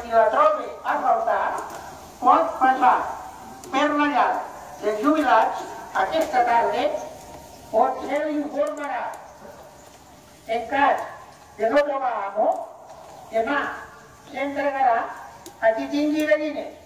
qui la trobi a faltar pot passar per la llar dels jubilats aquesta tarda, on se l'informarà. En cas de no trobar amo, demà s'entregarà a qui tingui gallines.